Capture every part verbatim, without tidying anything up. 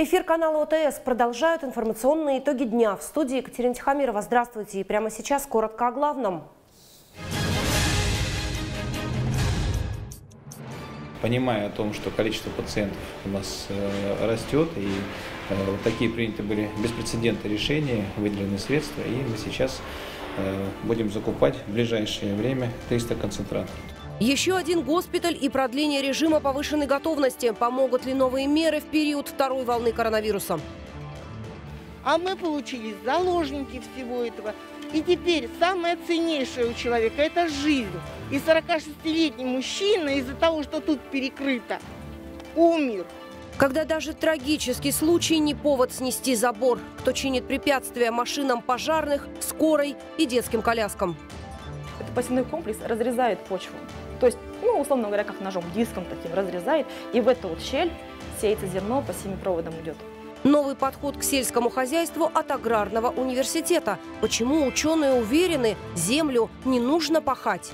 Эфир канала ОТС продолжают информационные итоги дня. В студии Екатерина Тихомирова. Здравствуйте. И прямо сейчас коротко о главном. Понимая о том, что количество пациентов у нас э, растет, и э, вот такие приняты были беспрецедентные решения, выделены средства, и мы сейчас э, будем закупать в ближайшее время триста концентраторов. Еще один госпиталь и продление режима повышенной готовности. Помогут ли новые меры в период второй волны коронавируса? А мы получились заложники всего этого. И теперь самое ценнейшее у человека – это жизнь. И сорокашестилетний мужчина из-за того, что тут перекрыто, умер. Когда даже трагический случай не повод снести забор. Кто чинит препятствия машинам пожарных, скорой и детским коляскам? Этот посевной комплекс разрезает почву. То есть, ну, условно говоря, как ножом, диском таким разрезает. И в эту вот щель сеется зерно, по семипроводам идет. Новый подход к сельскому хозяйству от аграрного университета. Почему ученые уверены, землю не нужно пахать?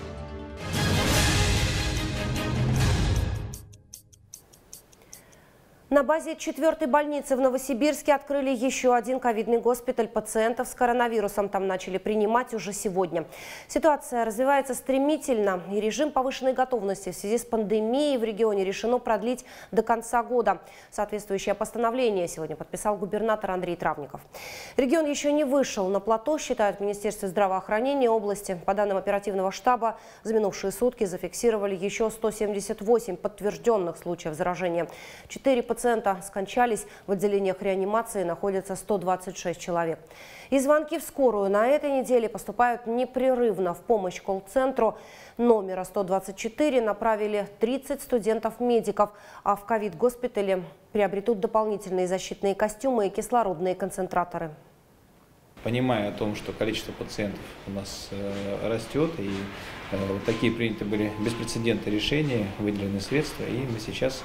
На базе четвертой больницы в Новосибирске открыли еще один ковидный госпиталь. Пациентов с коронавирусом там начали принимать уже сегодня. Ситуация развивается стремительно, и режим повышенной готовности в связи с пандемией в регионе решено продлить до конца года. Соответствующее постановление сегодня подписал губернатор Андрей Травников. Регион еще не вышел на плато, считают в Министерстве здравоохранения области. По данным оперативного штаба, за минувшие сутки зафиксировали еще сто семьдесят восемь подтвержденных случаев заражения. Четыре пациента Пациента скончались, в отделениях реанимации находится сто двадцать шесть человек. И звонки в скорую на этой неделе поступают непрерывно. В помощь колл-центру номера сто двадцать четыре направили тридцать студентов-медиков, а в ковид-госпитале приобретут дополнительные защитные костюмы и кислородные концентраторы. Понимая о том, что количество пациентов у нас э, растет, и э, вот такие приняты были беспрецедентные решения, выделены средства, и мы сейчас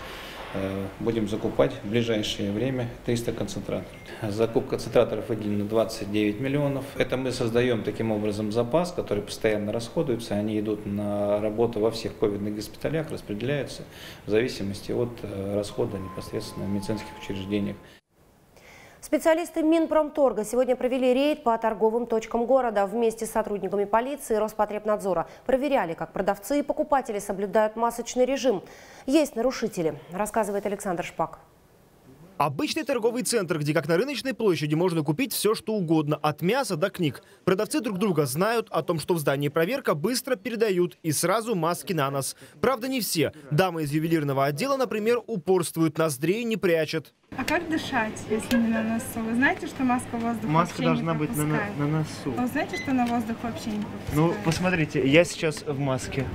будем закупать в ближайшее время триста концентраторов. Закупка концентраторов выделено двадцать девять миллионов. Это мы создаем таким образом запас, который постоянно расходуется. Они идут на работу во всех ковидных госпиталях, распределяются в зависимости от расхода непосредственно в медицинских учреждениях. Специалисты Минпромторга сегодня провели рейд по торговым точкам города. Вместе с сотрудниками полиции и Роспотребнадзора проверяли, как продавцы и покупатели соблюдают масочный режим. Есть нарушители, рассказывает Александр Шпак. Обычный торговый центр, где как на рыночной площади можно купить все, что угодно, от мяса до книг. Продавцы друг друга знают о том, что в здании проверка, быстро передают и сразу маски на нос. Правда, не все. Дамы из ювелирного отдела, например, упорствуют, ноздрей не прячут. А как дышать, если не на носу? Вы знаете, что маска воздух маска вообще должна не быть на, пропускает? на носу. А вы знаете, что на воздух вообще не пропускает? Ну, посмотрите, я сейчас в маске.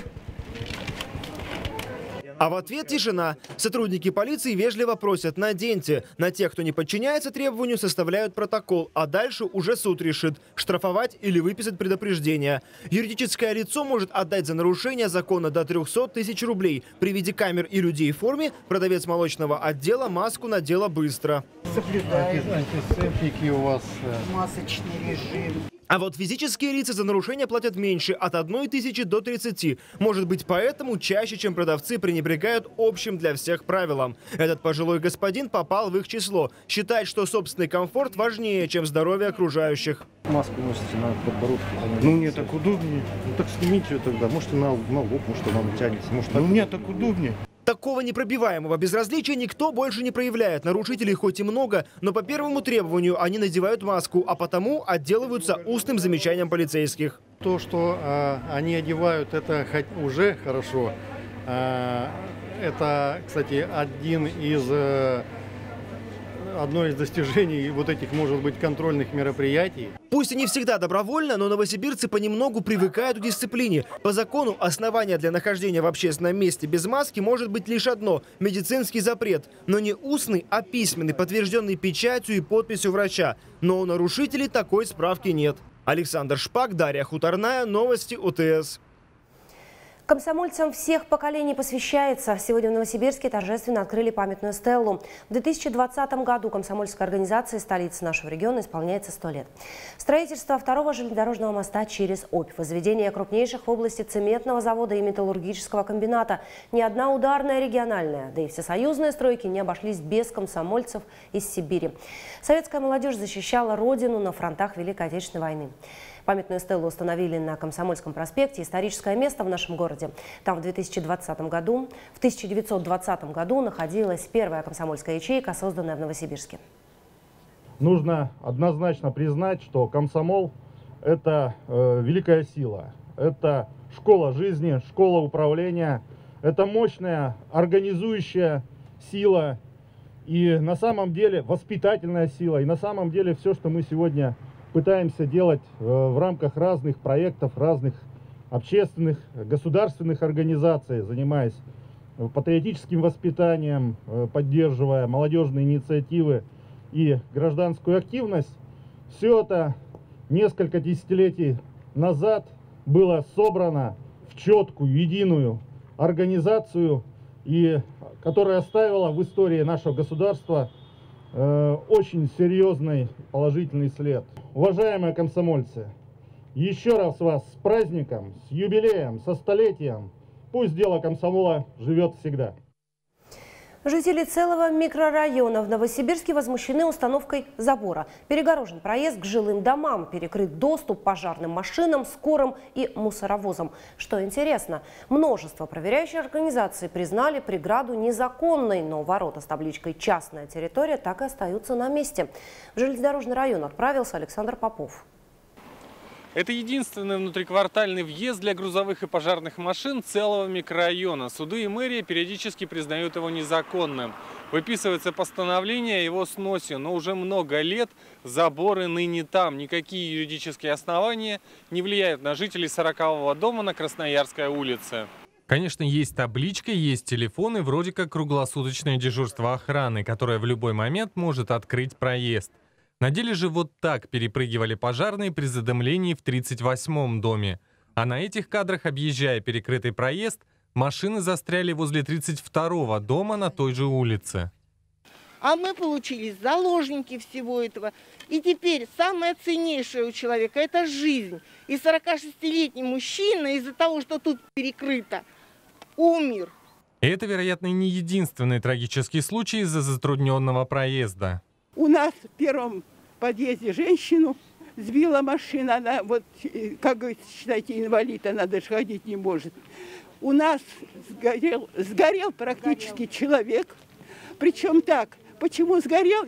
А в ответ тишина. Сотрудники полиции вежливо просят: наденьте. На тех, кто не подчиняется требованию, составляют протокол. А дальше уже суд решит – штрафовать или выписать предупреждение. Юридическое лицо может отдать за нарушение закона до трёхсот тысяч рублей. При виде камер и людей в форме продавец молочного отдела маску надела быстро. Соблюдает антисептики у вас. Масочный режим. А вот физические лица за нарушение платят меньше – от одной тысячи до тридцати. Может быть, поэтому чаще, чем продавцы, пренебрегают общим для всех правилам. Этот пожилой господин попал в их число. Считает, что собственный комфорт важнее, чем здоровье окружающих. Маску носите на подбородке. Ну, мне так удобнее. Ну, так снимите ее тогда. Можете на, на лоб, может, она натянется. Может, ну, мне так удобнее. Такого непробиваемого безразличия никто больше не проявляет. Нарушителей хоть и много, но по первому требованию они надевают маску, а потому отделываются устным замечанием полицейских. То, что э, они одевают, это уже хорошо. Э, это, кстати, один из, э, одно из достижений вот этих, может быть, контрольных мероприятий. Пусть и не всегда добровольно, но новосибирцы понемногу привыкают к дисциплине. По закону основание для нахождения в общественном месте без маски может быть лишь одно – медицинский запрет. Но не устный, а письменный, подтвержденный печатью и подписью врача. Но у нарушителей такой справки нет. Александр Шпак, Дарья Хуторная, новости ОТС. Комсомольцам всех поколений посвящается. Сегодня в Новосибирске торжественно открыли памятную стелу. В две тысячи двадцатом году комсомольской организации столицы нашего региона исполняется сто лет. Строительство второго железнодорожного моста через Обь, возведение крупнейших в области цементного завода и металлургического комбината. Ни одна ударная региональная, да и всесоюзные стройки не обошлись без комсомольцев из Сибири. Советская молодежь защищала родину на фронтах Великой Отечественной войны. Памятную стелу установили на Комсомольском проспекте, историческое место в нашем городе. Там в две тысячи двадцатом году, в тысяча девятьсот двадцатом году находилась первая комсомольская ячейка, созданная в Новосибирске. Нужно однозначно признать, что комсомол – это э, великая сила, это школа жизни, школа управления, это мощная организующая сила и на самом деле воспитательная сила. И на самом деле все, что мы сегодня пытаемся делать в рамках разных проектов, разных общественных, государственных организаций, занимаясь патриотическим воспитанием, поддерживая молодежные инициативы и гражданскую активность, все это несколько десятилетий назад было собрано в четкую, единую организацию, и, которая оставила в истории нашего государства э, очень серьезный положительный след. Уважаемые комсомольцы, еще раз вас с праздником, с юбилеем, со столетием. Пусть дело комсомола живет всегда. Жители целого микрорайона в Новосибирске возмущены установкой забора. Перегорожен проезд к жилым домам, перекрыт доступ пожарным машинам, скорым и мусоровозам. Что интересно, множество проверяющих организаций признали преграду незаконной, но ворота с табличкой «Частная территория» так и остаются на месте. В железнодорожный район отправился Александр Попов. Это единственный внутриквартальный въезд для грузовых и пожарных машин целого микрорайона. Суды и мэрия периодически признают его незаконным. Выписывается постановление о его сносе, но уже много лет заборы ныне там. Никакие юридические основания не влияют на жителей сорокового дома на Красноярской улице. Конечно, есть табличка, есть телефон и вроде как круглосуточное дежурство охраны, которое в любой момент может открыть проезд. На деле же вот так перепрыгивали пожарные при задымлении в тридцать восьмом доме. А на этих кадрах, объезжая перекрытый проезд, машины застряли возле тридцать второго дома на той же улице. А мы получились заложники всего этого. И теперь самое ценнейшее у человека – это жизнь. И сорокашестилетний мужчина из-за того, что тут перекрыто, умер. Это, вероятно, не единственный трагический случай из-за затрудненного проезда. У нас в первом подъезде женщину сбила машина, она вот, как говорится, считайте, инвалид, она даже ходить не может. У нас сгорел, сгорел практически человек, причем так, почему сгорел,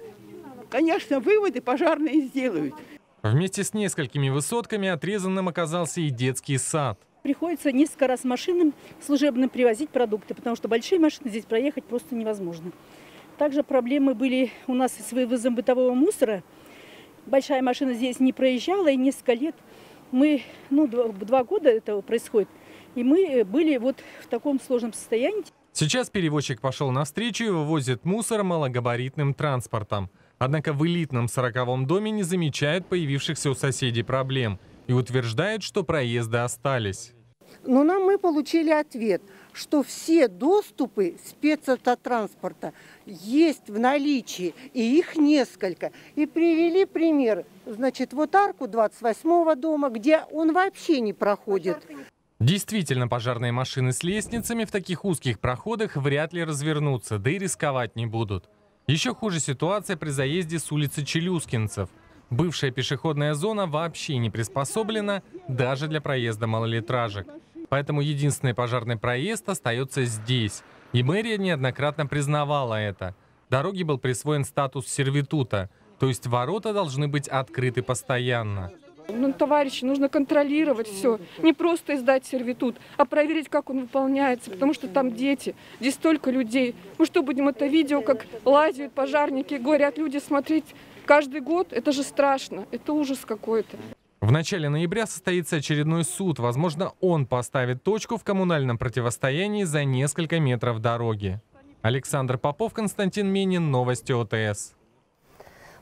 конечно, выводы пожарные сделают. Вместе с несколькими высотками отрезанным оказался и детский сад. Приходится несколько раз машинам служебным привозить продукты, потому что большие машины здесь проехать просто невозможно. Также проблемы были у нас с вывозом бытового мусора. Большая машина здесь не проезжала, и несколько лет мы, ну, два, два года этого происходит, и мы были вот в таком сложном состоянии. Сейчас перевозчик пошел навстречу и вывозит мусор малогабаритным транспортом. Однако в элитном сороковом доме не замечают появившихся у соседей проблем и утверждают, что проезды остались. Но нам мы получили ответ, что все доступы спецавтотранспорта есть в наличии, и их несколько. И привели пример, значит, вот арку двадцать восьмого дома, где он вообще не проходит. Действительно, пожарные машины с лестницами в таких узких проходах вряд ли развернутся, да и рисковать не будут. Еще хуже ситуация при заезде с улицы Челюскинцев. Бывшая пешеходная зона вообще не приспособлена даже для проезда малолитражек. Поэтому единственный пожарный проезд остается здесь. И мэрия неоднократно признавала это. Дороге был присвоен статус сервитута, то есть ворота должны быть открыты постоянно. Ну, товарищи, нужно контролировать все. Не просто издать сервитут, а проверить, как он выполняется, потому что там дети, здесь столько людей. Мы что, будем это видео, как лазят пожарники, говорят люди, смотреть каждый год? Это же страшно, это ужас какой-то. В начале ноября состоится очередной суд. Возможно, он поставит точку в коммунальном противостоянии за несколько метров дороги. Александр Попов, Константин Менин, новости ОТС.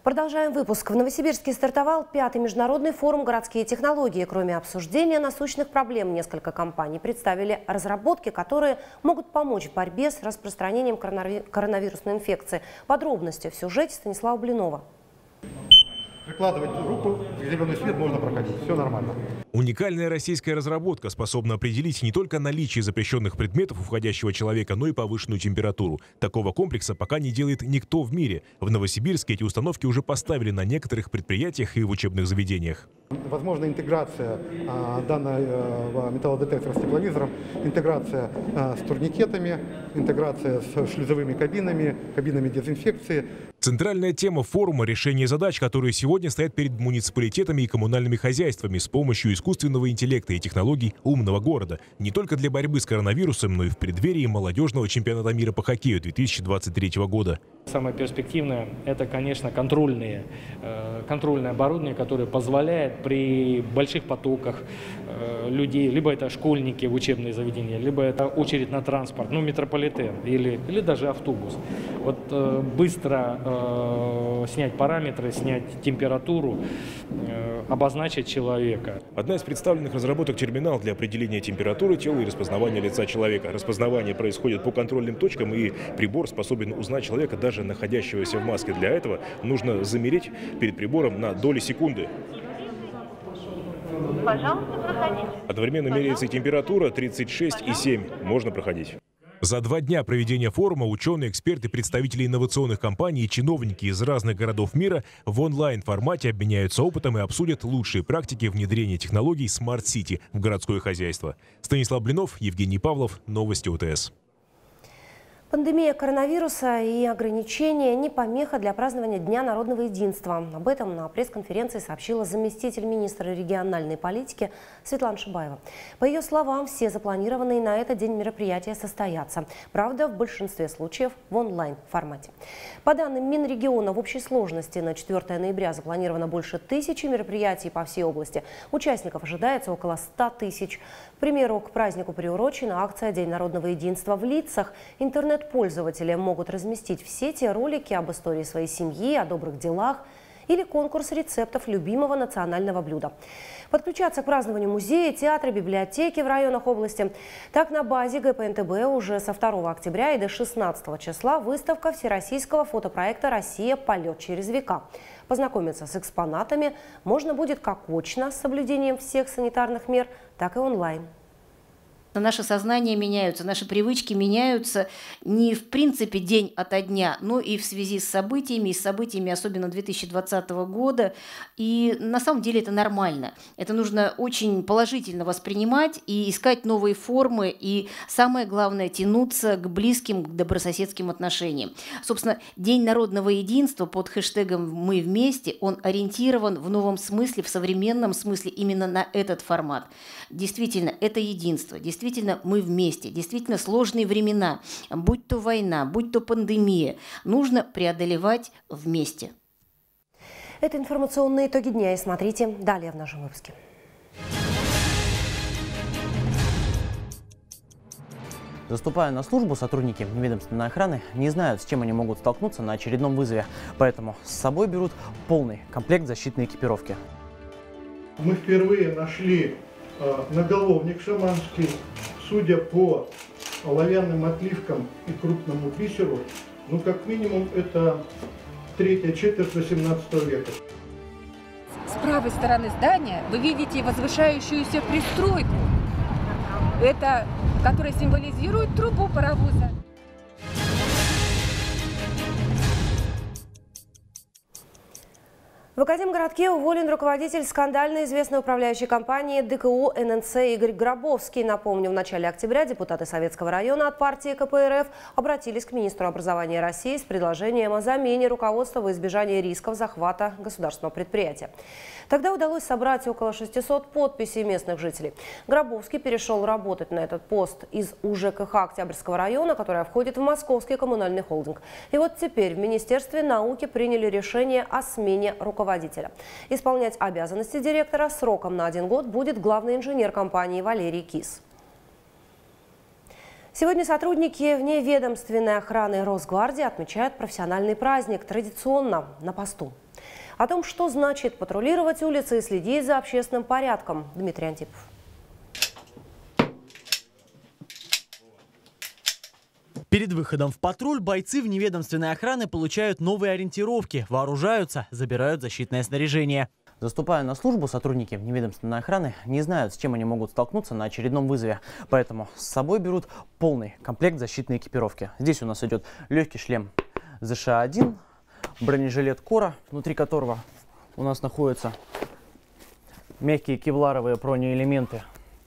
Продолжаем выпуск. В Новосибирске стартовал пятый международный форум «Городские технологии». Кроме обсуждения насущных проблем, несколько компаний представили разработки, которые могут помочь в борьбе с распространением коронавирусной инфекции. Подробности в сюжете Станислава Блинова. Прикладывать руку, зеленый свет, можно проходить. Все нормально. Уникальная российская разработка способна определить не только наличие запрещенных предметов у входящего человека, но и повышенную температуру. Такого комплекса пока не делает никто в мире. В Новосибирске эти установки уже поставили на некоторых предприятиях и в учебных заведениях. Возможно интеграция а, данного металлодетектора с тепловизором, интеграция а, с турникетами, интеграция с шлюзовыми кабинами, кабинами дезинфекции. Центральная тема форума – решение задач, которые сегодня стоят перед муниципалитетами и коммунальными хозяйствами с помощью искусственного интеллекта и технологий умного города. Не только для борьбы с коронавирусом, но и в преддверии молодежного чемпионата мира по хоккею две тысячи двадцать третьего года. Самое перспективное – это, конечно, контрольные, контрольное оборудование, которое позволяет при больших потоках людей, либо это школьники в учебные заведения, либо это очередь на транспорт, ну, метрополитен или, или даже автобус. Вот быстро снять параметры, снять температуру, обозначить человека. Одна из представленных разработок — терминал для определения температуры тела и распознавания лица человека. Распознавание происходит по контрольным точкам, и прибор способен узнать человека, даже находящегося в маске. Для этого нужно замереть перед прибором на доли секунды. Пожалуйста, проходите. Одновременно меряется и температура тридцать шесть и семь. Можно проходить. За два дня проведения форума ученые, эксперты, представители инновационных компаний и чиновники из разных городов мира в онлайн-формате обменяются опытом и обсудят лучшие практики внедрения технологий Smart City в городское хозяйство. Станислав Блинов, Евгений Павлов, Новости ОТС. Пандемия коронавируса и ограничения не помеха для празднования Дня народного единства. Об этом на пресс-конференции сообщила заместитель министра региональной политики Светлана Шибаева. По ее словам, все запланированные на этот день мероприятия состоятся. Правда, в большинстве случаев в онлайн-формате. По данным Минрегиона, в общей сложности на четвёртое ноября запланировано больше тысячи мероприятий по всей области. Участников ожидается около ста тысяч. К примеру, к празднику приурочена акция «День народного единства в лицах». Интернет-пользователи могут разместить в сети ролики об истории своей семьи, о добрых делах или конкурс рецептов любимого национального блюда. Подключаться к празднованию музеи, театры, библиотеки в районах области. Так, на базе гэ пэ эн тэ бэ уже со второго октября и до шестнадцатого числа выставка всероссийского фотопроекта «Россия. Полет через века». Познакомиться с экспонатами можно будет как очно с соблюдением всех санитарных мер, так и онлайн. Наше сознание меняются, наши привычки меняются не в принципе день ото дня, но и в связи с событиями, и с событиями особенно две тысячи двадцатого года. И на самом деле это нормально. Это нужно очень положительно воспринимать и искать новые формы. И самое главное – тянуться к близким, к добрососедским отношениям. Собственно, День народного единства под хэштегом «Мы вместе», он ориентирован в новом смысле, в современном смысле именно на этот формат. Действительно, это единство. Действительно, мы вместе. Действительно, сложные времена, будь то война, будь то пандемия, нужно преодолевать вместе. Это информационные итоги дня. И смотрите далее в нашем выпуске. Заступая на службу, сотрудники ведомственной охраны не знают, с чем они могут столкнуться на очередном вызове. Поэтому с собой берут полный комплект защитной экипировки. Мы впервые нашли наголовник шаманский. Судя по оловянным отливкам и крупному бисеру, ну как минимум это третья четверть восемнадцатого века. С правой стороны здания вы видите возвышающуюся пристройку, это, которая символизирует трубу паровоза. В Академгородке уволен руководитель скандально известной управляющей компании дэ ка у эн эн цэ Игорь Гробовский. Напомню, в начале октября депутаты Советского района от партии ка пэ эр эф обратились к министру образования России с предложением о замене руководства во избежание рисков захвата государственного предприятия. Тогда удалось собрать около шестисот подписей местных жителей. Гробовский перешел работать на этот пост из у жэ ка ха Октябрьского района, которая входит в Московский коммунальный холдинг. И вот теперь в Министерстве науки приняли решение о смене руководителя. Исполнять обязанности директора сроком на один год будет главный инженер компании Валерий Кис. Сегодня сотрудники вневедомственной охраны Росгвардии отмечают профессиональный праздник, традиционно на посту. О том, что значит патрулировать улицы и следить за общественным порядком, Дмитрий Антипов. Перед выходом в патруль бойцы вневедомственной охраны получают новые ориентировки, вооружаются, забирают защитное снаряжение. Заступая на службу, сотрудники вневедомственной охраны не знают, с чем они могут столкнуться на очередном вызове. Поэтому с собой берут полный комплект защитной экипировки. Здесь у нас идет легкий шлем зэ ша один, бронежилет Кора, внутри которого у нас находятся мягкие кевларовые бронеэлементы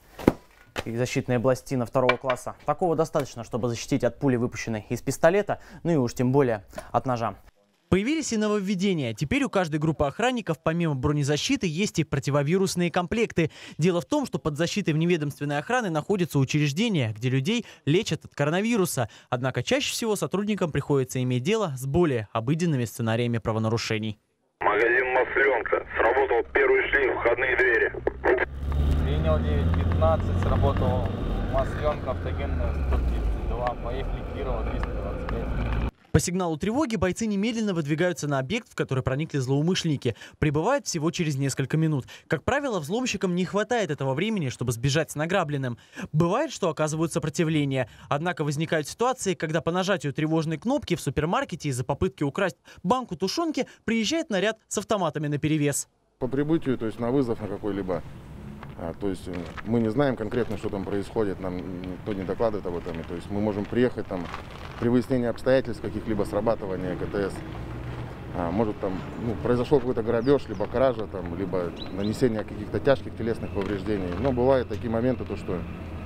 и защитная пластина второго класса. Такого достаточно, чтобы защитить от пули, выпущенной из пистолета, ну и уж тем более от ножа. Появились и нововведения. Теперь у каждой группы охранников помимо бронезащиты есть и противовирусные комплекты. Дело в том, что под защитой вневедомственной охраны находятся учреждения, где людей лечат от коронавируса. Однако чаще всего сотрудникам приходится иметь дело с более обыденными сценариями правонарушений. Магазин «Масленка». Сработал первый шлейф входные двери. Принял девять пятнадцать, сработал «Масленка», автогенная сто тридцать два. Поехали Кирова, триста двадцать пять. По сигналу тревоги бойцы немедленно выдвигаются на объект, в который проникли злоумышленники. Прибывают всего через несколько минут. Как правило, взломщикам не хватает этого времени, чтобы сбежать с награбленным. Бывает, что оказывают сопротивление. Однако возникают ситуации, когда по нажатию тревожной кнопки в супермаркете из-за попытки украсть банку тушенки приезжает наряд с автоматами наперевес. По прибытию, то есть на вызов на какой-либо, а, то есть мы не знаем конкретно, что там происходит, нам никто не докладывает об этом. То есть мы можем приехать там при выяснении обстоятельств каких-либо срабатывания ка тэ эс. А, может там ну, произошел какой-то грабеж, либо кража, там, либо нанесение каких-то тяжких телесных повреждений. Но бывают такие моменты, то, что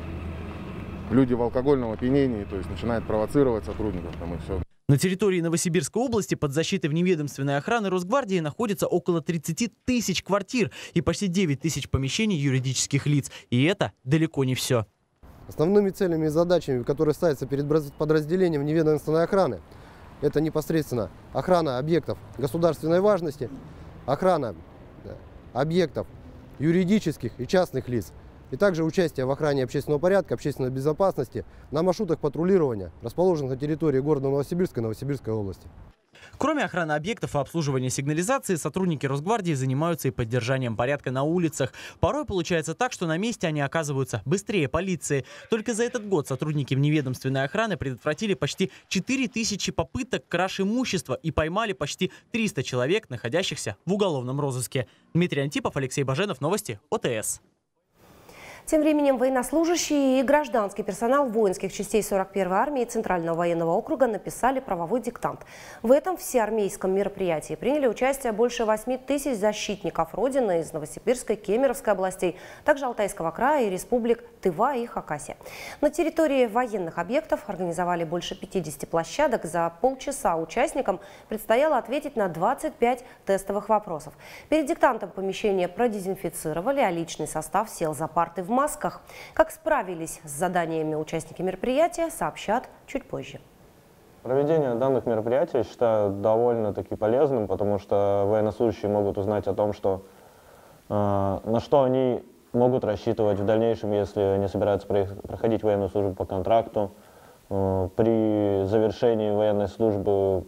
люди в алкогольном опьянении, то есть начинают провоцировать сотрудников там, и все. На территории Новосибирской области под защитой вневедомственной охраны Росгвардии находится около тридцати тысяч квартир и почти девять тысяч помещений юридических лиц. И это далеко не все. Основными целями и задачами, которые ставятся перед подразделением вневедомственной охраны, это непосредственно охрана объектов государственной важности, охрана объектов юридических и частных лиц, и также участие в охране общественного порядка, общественной безопасности на маршрутах патрулирования, расположенных на территории города Новосибирска и Новосибирской области. Кроме охраны объектов и обслуживания сигнализации, сотрудники Росгвардии занимаются и поддержанием порядка на улицах. Порой получается так, что на месте они оказываются быстрее полиции. Только за этот год сотрудники вневедомственной охраны предотвратили почти четыре тысячи попыток краж имущества и поймали почти триста человек, находящихся в уголовном розыске. Дмитрий Антипов, Алексей Баженов, новости о тэ эс. Тем временем военнослужащие и гражданский персонал воинских частей сорок первой армии Центрального военного округа написали правовой диктант. В этом всеармейском мероприятии приняли участие больше восьми тысяч защитников Родины из Новосибирской, Кемеровской областей, также Алтайского края и республик Тыва и Хакасия. На территории военных объектов организовали больше пятидесяти площадок. За полчаса участникам предстояло ответить на двадцать пять тестовых вопросов. Перед диктантом помещение продезинфицировали, а личный состав сел за парты в масках. Как справились с заданиями участники мероприятия, сообщат чуть позже. Проведение данных мероприятий я считаю довольно-таки полезным, потому что военнослужащие могут узнать о том, что, э, на что они могут рассчитывать в дальнейшем, если они собираются проходить военную службу по контракту, э, при завершении военной службы.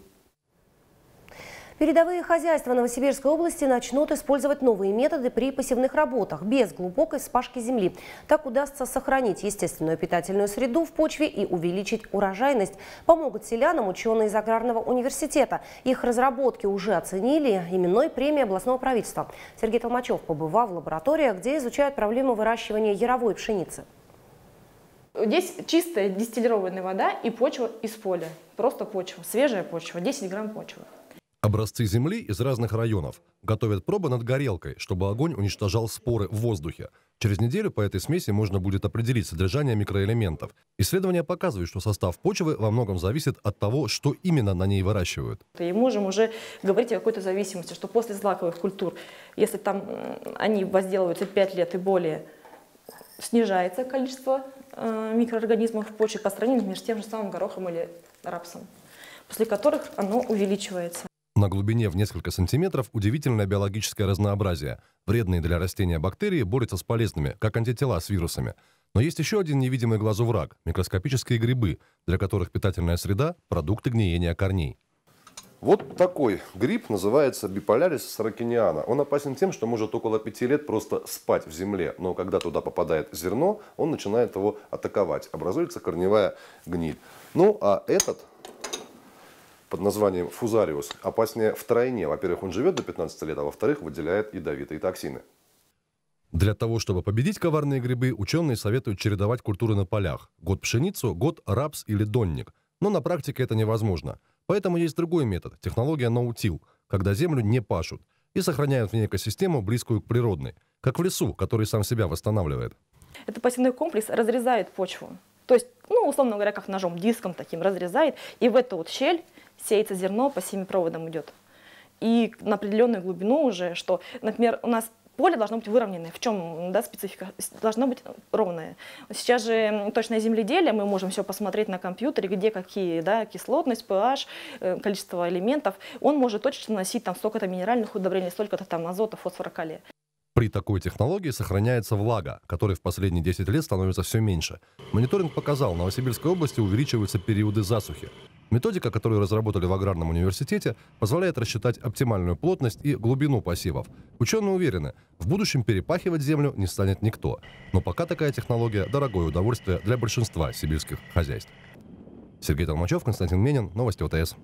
Передовые хозяйства Новосибирской области начнут использовать новые методы при посевных работах без глубокой вспашки земли. Так удастся сохранить естественную питательную среду в почве и увеличить урожайность. Помогут селянам ученые из Аграрного университета. Их разработки уже оценили именной премией областного правительства. Сергей Толмачев побывал в лабораториях, где изучают проблему выращивания яровой пшеницы. Здесь чистая дистиллированная вода и почва из поля. Просто почва, свежая почва, десять грамм почвы. Образцы земли из разных районов. Готовят пробы над горелкой, чтобы огонь уничтожал споры в воздухе. Через неделю по этой смеси можно будет определить содержание микроэлементов. Исследования показывают, что состав почвы во многом зависит от того, что именно на ней выращивают. И можем уже говорить о какой-то зависимости, что после злаковых культур, если там они возделываются пять лет и более, снижается количество э, микроорганизмов в почве по сравнению, например, с тем же самым горохом или рапсом, после которых оно увеличивается. На глубине в несколько сантиметров удивительное биологическое разнообразие. Вредные для растения бактерии борются с полезными, как антитела с вирусами. Но есть еще один невидимый глазу враг – микроскопические грибы, для которых питательная среда – продукты гниения корней. Вот такой гриб называется биполярис саракиниана. Он опасен тем, что может около пяти лет просто спать в земле. Но когда туда попадает зерно, он начинает его атаковать. Образуется корневая гниль. Ну а этот под названием фузариус опаснее втройне. Во-первых, он живет до пятнадцати лет, а во-вторых, выделяет ядовитые токсины. Для того, чтобы победить коварные грибы, ученые советуют чередовать культуры на полях. Год пшеницу, год рапс или донник. Но на практике это невозможно. Поэтому есть другой метод – технология ноу-тил, когда землю не пашут и сохраняют в ней экосистему, близкую к природной, как в лесу, который сам себя восстанавливает. Этот посевной комплекс разрезает почву. То есть, ну, условно говоря, как ножом, диском таким разрезает, и в эту вот щель сеется зерно, по семипроводам идет. И на определенную глубину уже, что, например, у нас поле должно быть выровненное. В чем, да, специфика? Должно быть ровное. Сейчас же точное земледелие, мы можем все посмотреть на компьютере, где какие, да, кислотность, pH, количество элементов. Он может точно носить там столько-то минеральных удобрений, столько-то там азота, фосфора, калия. При такой технологии сохраняется влага, которой в последние десять лет становится все меньше. Мониторинг показал, в Новосибирской области увеличиваются периоды засухи. Методика, которую разработали в аграрном университете, позволяет рассчитать оптимальную плотность и глубину посевов. Ученые уверены, в будущем перепахивать землю не станет никто. Но пока такая технология – дорогое удовольствие для большинства сибирских хозяйств. Сергей Толмачев, Константин Менин, новости ОТС.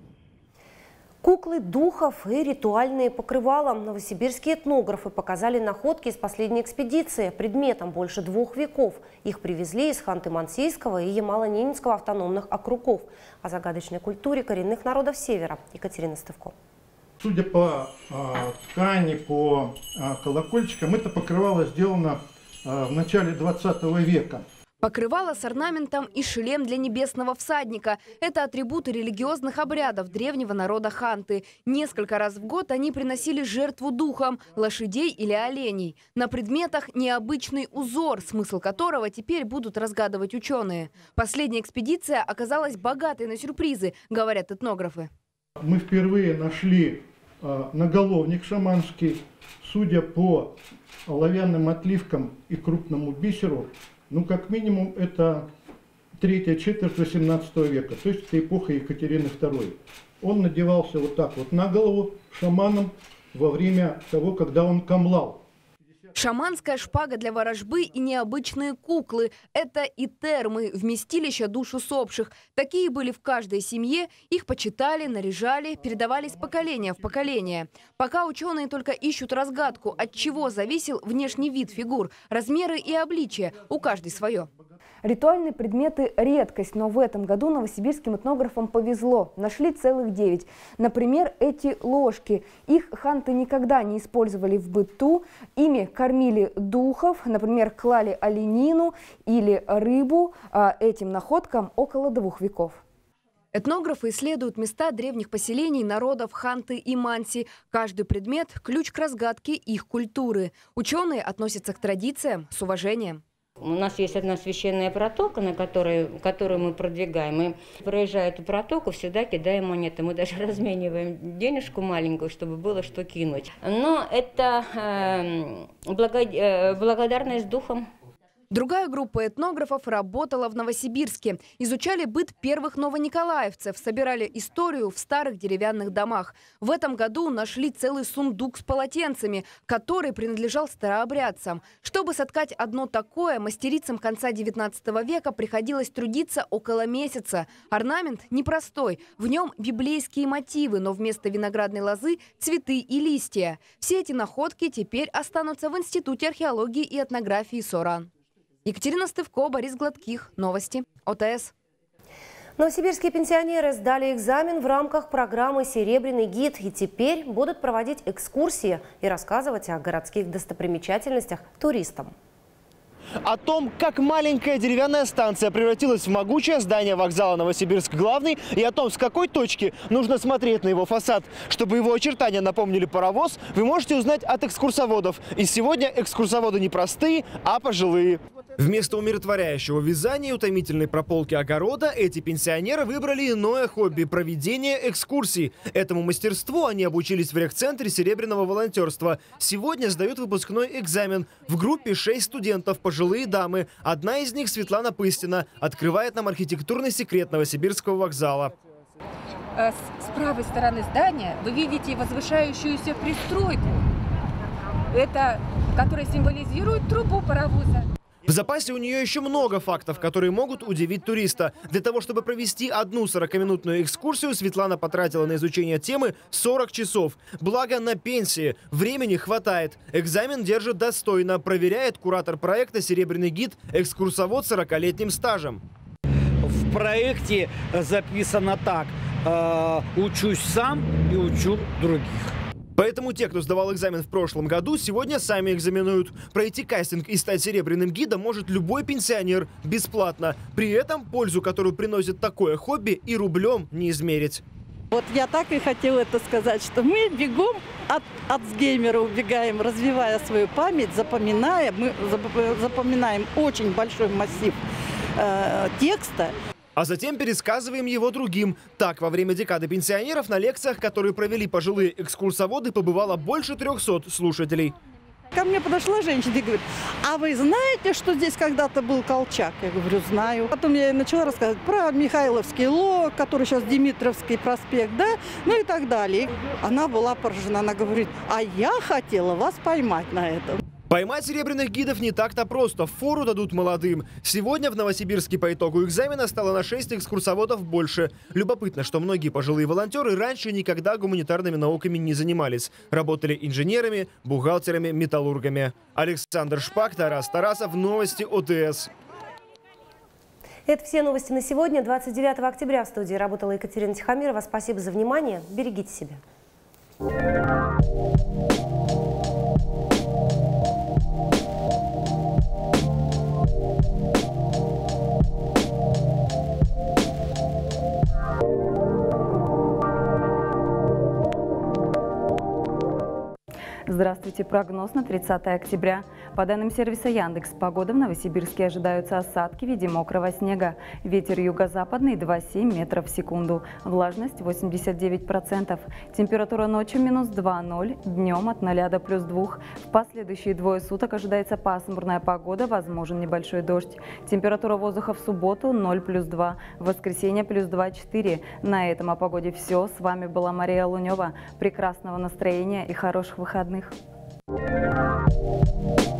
Куклы духов и ритуальные покрывала. Новосибирские этнографы показали находки из последней экспедиции. Предметам больше двух веков. Их привезли из Ханты-Мансийского и Ямало-Ненецкого автономных округов. О загадочной культуре коренных народов Севера. Екатерина Стывко. Судя по э, ткани, по э, колокольчикам, это покрывало сделано э, в начале двадцатого века. Покрывало с орнаментом и шлем для небесного всадника. Это атрибуты религиозных обрядов древнего народа ханты. Несколько раз в год они приносили жертву духам – лошадей или оленей. На предметах необычный узор, смысл которого теперь будут разгадывать ученые. Последняя экспедиция оказалась богатой на сюрпризы, говорят этнографы. Мы впервые нашли э, наголовник шаманский. Судя по оловянным отливкам и крупному бисеру, ну, как минимум, это третья четверть восемнадцатого века, то есть это эпоха Екатерины второй. Он надевался вот так вот на голову шаманом во время того, когда он камлал. Шаманская шпага для ворожбы и необычные куклы – это и термы, вместилища душ усопших. Такие были в каждой семье, их почитали, наряжали, передавали из поколения в поколение. Пока ученые только ищут разгадку, от чего зависел внешний вид фигур, размеры и обличия, у каждой свое. Ритуальные предметы – редкость, но в этом году новосибирским этнографам повезло. Нашли целых девять. Например, эти ложки. Их ханты никогда не использовали в быту. Ими кормили духов, например, клали оленину или рыбу. А этим находкам около двух веков. Этнографы исследуют места древних поселений народов Ханты и Манси. Каждый предмет – ключ к разгадке их культуры. Ученые относятся к традициям с уважением. У нас есть одна священная протока, на которой, которую мы продвигаем. Мы, проезжая эту протоку, всегда кидаем монеты. Мы даже размениваем денежку маленькую, чтобы было что кинуть. Но это э, благо, э, благодарность духам. Другая группа этнографов работала в Новосибирске. Изучали быт первых новониколаевцев, собирали историю в старых деревянных домах. В этом году нашли целый сундук с полотенцами, который принадлежал старообрядцам. Чтобы соткать одно такое, мастерицам конца девятнадцатого века приходилось трудиться около месяца. Орнамент непростой. В нем библейские мотивы, но вместо виноградной лозы – цветы и листья. Все эти находки теперь останутся в Институте археологии и этнографии СОРАН. Екатерина Стывко, Борис Гладких. Новости ОТС. Новосибирские пенсионеры сдали экзамен в рамках программы «Серебряный гид» и теперь будут проводить экскурсии и рассказывать о городских достопримечательностях туристам. О том, как маленькая деревянная станция превратилась в могучее здание вокзала Новосибирск-Главный, и о том, с какой точки нужно смотреть на его фасад, чтобы его очертания напомнили паровоз, вы можете узнать от экскурсоводов. И сегодня экскурсоводы не простые, а пожилые. Вместо умиротворяющего вязания и утомительной прополки огорода эти пенсионеры выбрали иное хобби – проведение экскурсий. Этому мастерству они обучились в рехцентре серебряного волонтерства. Сегодня сдают выпускной экзамен. В группе шесть студентов, пожилые дамы. Одна из них, Светлана Пыстина, открывает нам архитектурный секрет Новосибирского вокзала. С с правой стороны здания вы видите возвышающуюся пристройку, это, которая символизирует трубу паровоза. В запасе у нее еще много фактов, которые могут удивить туриста. Для того, чтобы провести одну сорокаминутную экскурсию, Светлана потратила на изучение темы сорок часов. Благо на пенсии. Времени хватает. Экзамен держит достойно, проверяет куратор проекта «Серебряный гид», экскурсовод с сорокалетним стажем. В проекте записано так: э, учусь сам и учу других. Поэтому те, кто сдавал экзамен в прошлом году, сегодня сами экзаменуют. Пройти кастинг и стать серебряным гидом может любой пенсионер бесплатно. При этом пользу, которую приносит такое хобби, и рублем не измерить. Вот я так и хотела это сказать, что мы бегом от Альцгеймера убегаем, развивая свою память, запоминая, мы запоминаем очень большой массив э, текста. А затем пересказываем его другим. Так, во время декады пенсионеров на лекциях, которые провели пожилые экскурсоводы, побывало больше трехсот слушателей. Ко мне подошла женщина и говорит: а вы знаете, что здесь когда-то был Колчак? Я говорю, знаю. Потом я ей начала рассказывать про Михайловский лог, который сейчас Димитровский проспект, да, ну и так далее. Она была поражена, она говорит: а я хотела вас поймать на этом. Поймать серебряных гидов не так-то просто. Фору дадут молодым. Сегодня в Новосибирске по итогу экзамена стало на шесть экскурсоводов больше. Любопытно, что многие пожилые волонтеры раньше никогда гуманитарными науками не занимались. Работали инженерами, бухгалтерами, металлургами. Александр Шпак, Тарас Тарасов. Новости О Тэ Эс. Это все новости на сегодня. двадцать девятого октября в студии работала Екатерина Тихомирова. Спасибо за внимание. Берегите себя. Здравствуйте. Прогноз на тридцатое октября. По данным сервиса Яндекс, погода в Новосибирске ожидаются осадки в виде мокрого снега. Ветер юго-западный два целых семь метров в секунду. Влажность восемьдесят девять процентов. Температура ночью минус два ноль, днем от ноля до плюс двух. В последующие двое суток ожидается пасмурная погода, возможен небольшой дождь. Температура воздуха в субботу ноль плюс два, в воскресенье плюс два четыре. На этом о погоде все. С вами была Мария Лунева. Прекрасного настроения и хороших выходных. Thank you.